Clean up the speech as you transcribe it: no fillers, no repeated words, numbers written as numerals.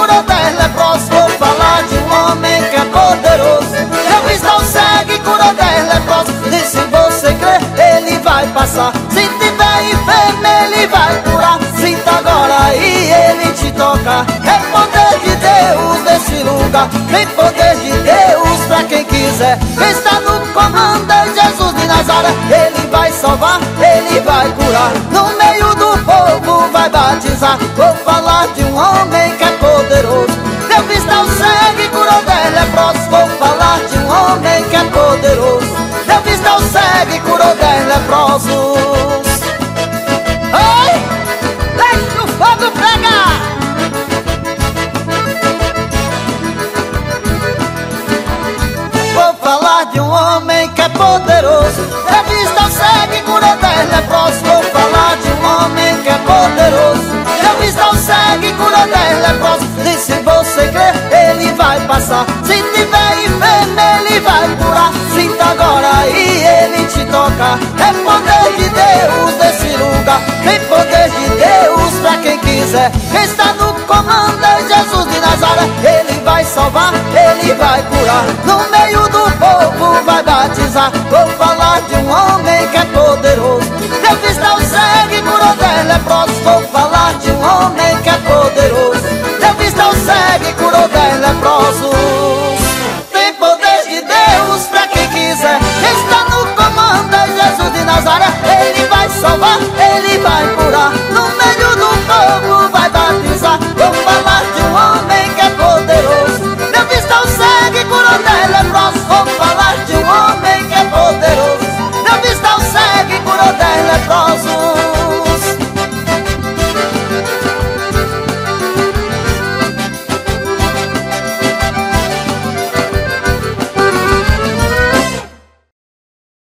curou 10 leprosos. Vou falar de um homem que é poderoso. Eu vi tão cego e curou 10 leprosos. E se você crer, ele vai passar. Se tiver enfermo, ele vai curar. Sinta agora e ele te toca. É poder de Deus nesse lugar. Tem poder de Deus pra quem quiser. Quem está no comando é Jesus de Nazaré. Ele vai salvar, ele vai curar. No meio do povo vai batizar. Vou falar de um homem que é poderoso. Deu vista ao cego e curou 10 leprosos. Vou falar de um homem que é poderoso. Deu vista ao cego e curou 10 leprosos. Oi! Deixa o fogo pegar! Vou falar de um homem que é poderoso. Deu vista ao cego e curou 10 leprosos. Vou falar de um homem que é poderoso. Deu vista ao cego e curou 10 leprosos. E se você crer, ele vai passar. Se tiver enfermo, ele vai curar. Sinta agora e ele te toca. É poder de Deus nesse lugar. Tem poder de Deus pra quem quiser. Quem está no comando é Jesus de Nazaré. Ele vai salvar, ele vai curar. No meio do povo vai batizar. Vou falar de um homem que é poderoso. Deu vista ao cego e curou 10 leprosos. Vou falar de um homem que é poderoso.